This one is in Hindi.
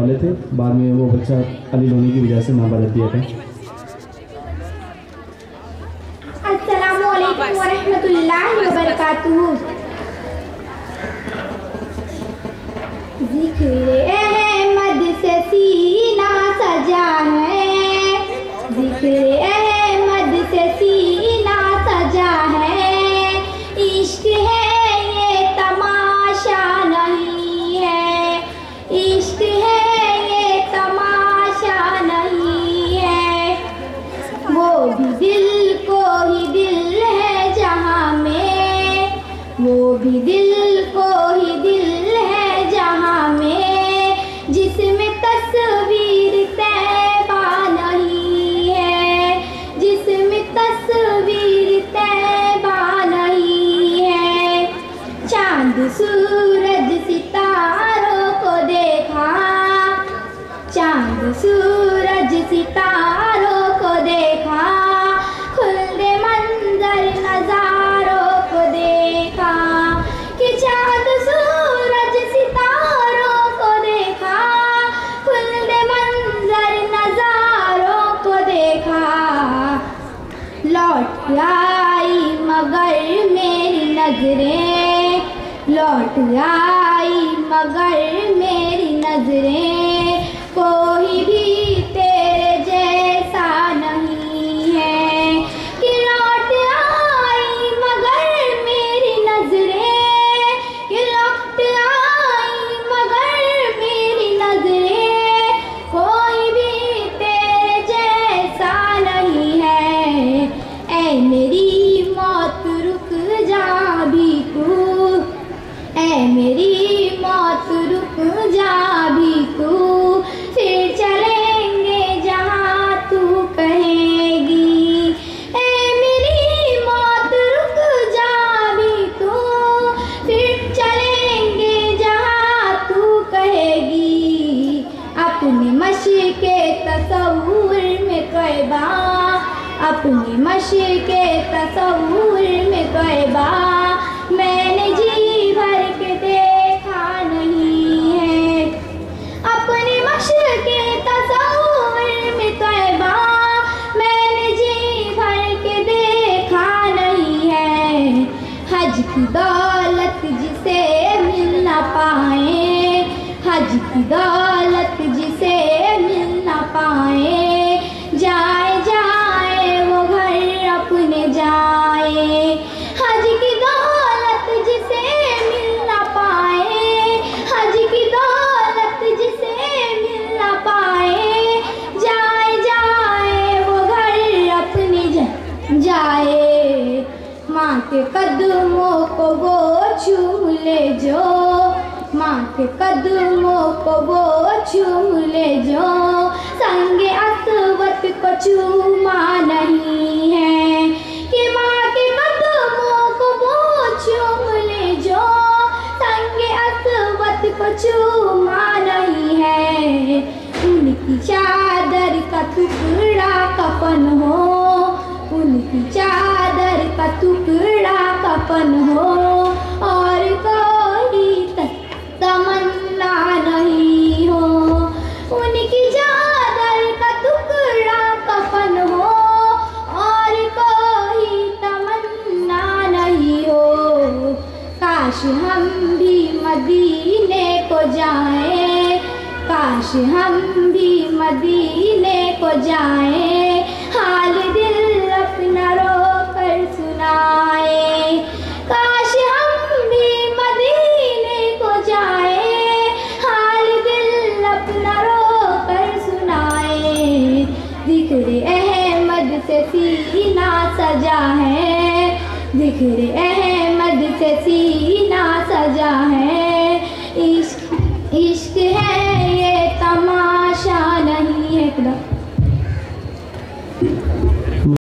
वाले थे, बाद में वो बच्चा अली होने की वजह से नाम बदल दिया था। अस्सलामु अलैकुम व रहमतुल्लाहि व बरकातुहू। ज़िक्र अहमद से सीना सजा है, ज़िक्र अहमद से सीना सजा है। इश्क है ये तमाशा नहीं है, इश्क है ये तमाशा नहीं है। वो भी दिल को ही दिल है जहाँ में, वो भी दिल को ही दिल है जहाँ में, जिसमें तस्वीर तैबा नहीं है, जिसमें तस्वीर तैबा नहीं है। चांद सूरज सितारों को देखा, चांद सूरज सितारों को देखा, खुल्दे मंजर नजारों को देखा। कि चांद सूरज सितारों को देखा, खुल्दे मंजर नजारों को देखा। लौट आई मगर मेरी नजरें, लौट आई मगर मेरी नजरें, कोई भी तेरे जैसा नहीं है। कि लौट आई मगर मेरी नजरें, कि लौट आई मगर मेरी नजरें, कोई भी तेरे जैसा नहीं है। ऐ मेरी मौत रुक जा भी तू, ऐ मेरी मौत रुक जा भी तू, फिर चलेंगे जहाँ तू कहेगी। ऐ मेरी मौत रुक जा भी तू, फिर चलेंगे जहाँ तू कहेगी। अपने मशक़े तसव्वुर में तौबा, अपने मशक़े तसव्वुर में तौबा, मैंने जी भर के देखा नहीं है। अपने मशक़े तसव्वुर में तौबा, मैंने जी भर के देखा नहीं है। हज की दौलत जिसे मिल ना पाए, हज की दौलत जिसे मिल ना पाए, जाए जाए वो घर अपने जाए। हज की दौलत जिसे मिल ना पाए, हज की दौलत जिसे मिल ना पाए, जाए जाए वो घर अपने जाए। माँ के कदमों को वो चूम ले जो, माँ के कदमों को वो चूम ले जो, संगे अस्वत को चूमा नहीं है। कि माँ के कदमों को वो चूम ले जो, संगे अस्वत को चूमा नहीं है। उनकी चादर का टुकड़ा कफन हो, उनकी चादर का टुकड़ा कफन हो, और कोई तमन्ना नहीं हो। उनकी चादर का टुकड़ा कफन हो, और कोई तमन्ना नहीं हो। काश हम भी मदीने को जाएं, काश हम भी मदीने को जाएं, हाल दिल अपना रो कर सुनाए। काश हम भी मदीने को जाएं, हाल दिल अपना रो कर सुनाए। ज़िक्र अहमद से सीना सजा है, ज़िक्र अहमद से